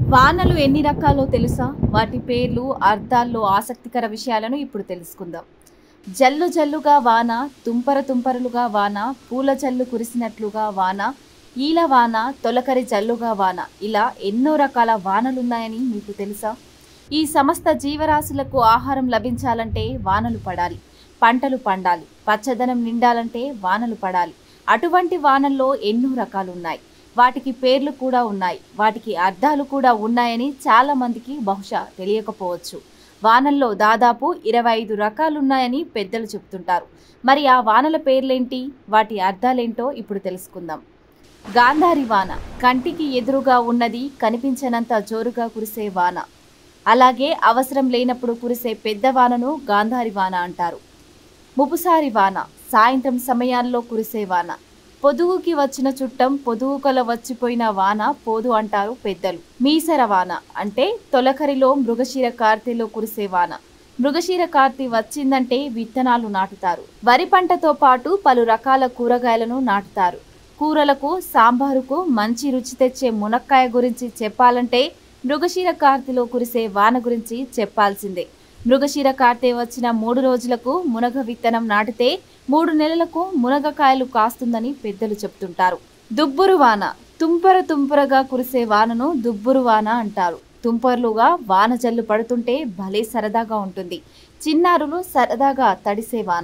వానలు ఎన్ని రకాలో తెలుసా? వాటి పేర్లు, అర్థాల్లో ఆసక్తికర విషయాలను ఇప్పుడు తెలుసుకుందాం. జల్లు జల్లుగా వాన, తుంపర తుంపరలుగా వాన, పూల జల్లు కురిసినట్లుగా వాన, ఈల వాన, తొలకరి జల్లుగా వాన, ఇలా ఎన్నో రకాల వానలున్నాయని మీకు తెలుసా? ఈ సమస్త జీవరాశులకు ఆహారం లభించాలంటే వానలు పడాలి, పంటలు పండాలి, పచ్చదనం నిండాలంటే వానలు పడాలి. అటువంటి వానల్లో ఎన్నో రకాలున్నాయి. వాటికి పేర్లు కూడా ఉన్నాయి, వాటికి అర్థాలు కూడా ఉన్నాయని చాలా మందికి బహుశా తెలియకపోవచ్చు. వానల్లో దాదాపు 25 రకాలున్నాయని పెద్దలు చెప్తుంటారు. మరి ఆ వానల పేర్లేంటి, వాటి అర్థాలేంటో ఇప్పుడు తెలుసుకుందాం. గాంధారి వాన, కంటికి ఎదురుగా ఉన్నది, కనిపించనంత జోరుగా కురిసే వాన. అలాగే అవసరం లేనప్పుడు కురిసే పెద్ద వానను గాంధారి వాన అంటారు. ముపుసారి వాన, సాయంత్రం సమయాల్లో కురిసే వాన. పొదుగుకి వచ్చిన చుట్టం పొదుగుకల వచ్చిపోయిన వాన పోదు అంటారు పెద్దలు. మీసర వాన అంటే తొలకరిలో మృగశిర కార్తెలో కురిసే వాన. మృగశిర కార్తె వచ్చిందంటే విత్తనాలు నాటుతారు. వరి పంటతో పాటు పలు రకాల కూరగాయలను నాటుతారు. కూరలకు, సాంబారుకు మంచి రుచి తెచ్చే మునక్కాయ గురించి చెప్పాలంటే మృగశిర కార్తెలో కురిసే వాన గురించి చెప్పాల్సిందే. మృగశిర కార్తె వచ్చిన 3 రోజులకు మునగ విత్తనం నాటితే 3 నెలలకు మునగకాయలు కాస్తుందని పెద్దలు చెప్తుంటారు. దుబ్బురు వాన, తుంపర తుంపరగా కురిసే వానను దుబ్బురు వాన అంటారు. తుంపర్లుగా వాన జల్లు పడుతుంటే భలే సరదాగా ఉంటుంది. చిన్నారులు సరదాగా తడిసే వాన.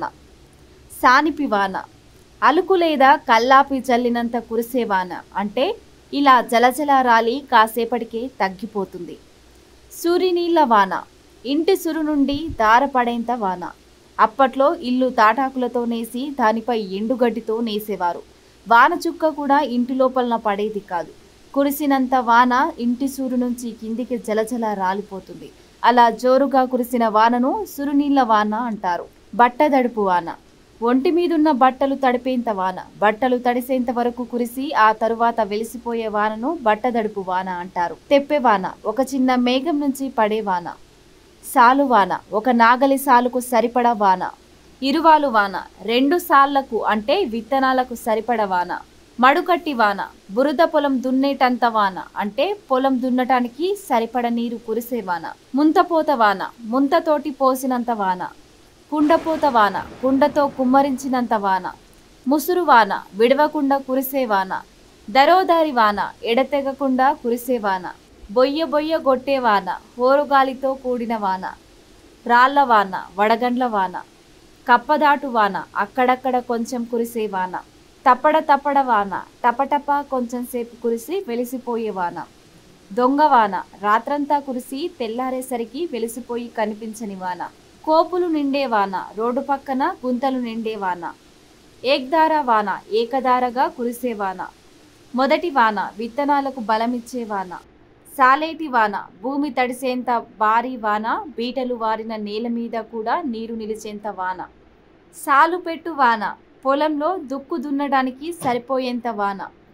సానిపి వాన, అలుకు లేదా కల్లాపి జల్లినంత కురిసే వాన. అంటే ఇలా జలజల రాలి కాసేపటికే తగ్గిపోతుంది. సూరినీళ్ల వాన, ఇంటి సురు నుండి దారపడేంత వాన. అప్పట్లో ఇల్లు తాటాకులతో నేసి దానిపై ఎండుగడ్డితో నేసేవారు. వాన చుక్క కూడా ఇంటి లోపలన పడేది కాదు. కురిసినంత వాన ఇంటి సూరు నుంచి కిందికి జలజల రాలిపోతుంది. అలా జోరుగా కురిసిన వానను సురునీళ్ల వాన అంటారు. బట్టదడుపు వాన, ఒంటి మీదున్న బట్టలు తడిపేంత వాన. బట్టలు తడిసేంత వరకు కురిసి ఆ తరువాత వెలిసిపోయే వానను బట్టదడుపు వాన అంటారు. తెప్పెవాన, ఒక చిన్న మేఘం నుంచి పడే వాన. సాలువాన, ఒక నాగలి సాలుకు సరిపడ వాన. ఇరువాలు వాన, 2 సాళ్లకు అంటే విత్తనాలకు సరిపడ వాన. మడుకట్టి వాన, బురద పొలం దున్నేటంత వాన. అంటే పొలం దున్నటానికి సరిపడ నీరు కురిసే వాన. ముంతపోత వాన, ముంతతోటి పోసినంత వాన. కుండపోత వాన, కుండతో కుమ్మరించినంత వాన. ముసురు వాన, విడవకుండా కురిసే వాన. దరోదారి వాన, ఎడతెగకుండా కురిసే వాన. బొయ్య బొయ్య గొట్టే వాన, హోరుగాలితో కూడిన వాన. రాళ్ల వాన, వడగండ్ల వాన. కప్పదాటు వాన, అక్కడక్కడ కొంచెం కురిసే వాన. తప్పడ తప్పడ వాన, టపటప కొంచెం సేపు కురిసి వెలిసిపోయే వాన. దొంగవాన, రాత్రంతా కురిసి తెల్లారేసరికి వెలిసిపోయి కనిపించని వాన. కోపులు నిండే వాన, రోడ్డు పక్కన గుంతలు నిండే వాన. ఏక్దార వాన, ఏకదారగా కురిసే వాన. మొదటి వాన, విత్తనాలకు బలమిచ్చే వాన. సాలేటి వాన, భూమి తడిసేంత భారీ వాన. బీటలు వారిన నేల మీద కూడా నీరు నిలిచేంత వాన. సాలుపెట్టు వాన, పొలంలో దుక్కు దున్నడానికి సరిపోయేంత వాన.